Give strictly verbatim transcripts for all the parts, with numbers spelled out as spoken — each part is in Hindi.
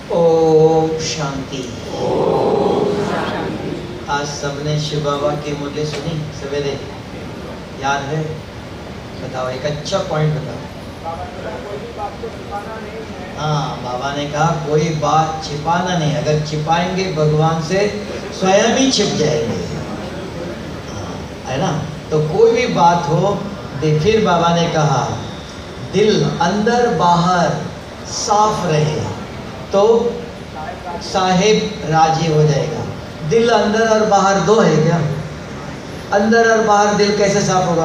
ओम शांति। आज सबने शिव बाबा की मुरली सुनी सवेरे, याद है? बताओ एक अच्छा पॉइंट बताओ। हाँ, बाबा ने कहा कोई बात छिपाना नहीं, अगर छिपाएंगे भगवान से स्वयं ही छिप जाएंगे, है ना? तो कोई भी बात हो, फिर बाबा ने कहा दिल अंदर बाहर साफ रहे तो साहिब राजी हो जाएगा। दिल अंदर और बाहर दो है क्या? अंदर और बाहर दिल कैसे साफ होगा?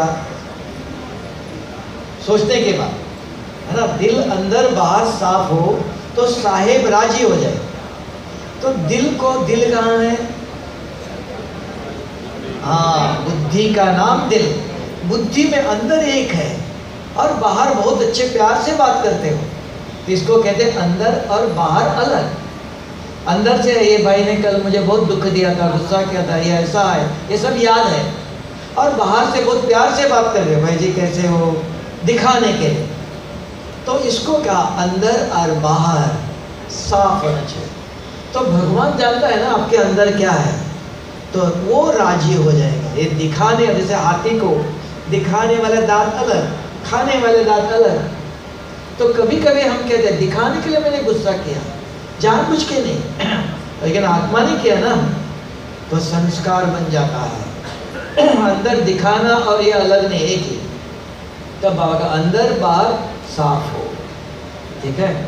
सोचने के बाद, है ना? दिल अंदर बाहर साफ हो तो साहिब राजी हो जाए। तो दिल को, दिल कहाँ है? हाँ, बुद्धि का नाम दिल। बुद्धि में अंदर एक है और बाहर बहुत अच्छे प्यार से बात करते हो, तो इसको कहते हैं अंदर और बाहर अलग। अंदर से ये भाई ने कल मुझे बहुत दुख दिया था, गुस्सा किया था, ये ऐसा है, ये सब याद है। और बाहर से बहुत प्यार से बात कर रहे हो, भाई जी कैसे हो, दिखाने के लिए। तो इसको क्या, अंदर और बाहर साफ होना चाहिए। तो भगवान जानता है ना आपके अंदर क्या है, तो वो राजी हो जाएगा। ये दिखाने, जैसे हाथी को दिखाने वाले दांत अलग, खाने वाले दांत अलग। तो कभी कभी हम कहते हैं दिखाने के लिए मैंने गुस्सा किया, जानबूझ के नहीं, लेकिन आत्मा ने किया ना, तो संस्कार बन जाता है। अंदर दिखाना और ये अलग नहीं, एक ही। तब बाबा का अंदर बाहर साफ हो, ठीक है?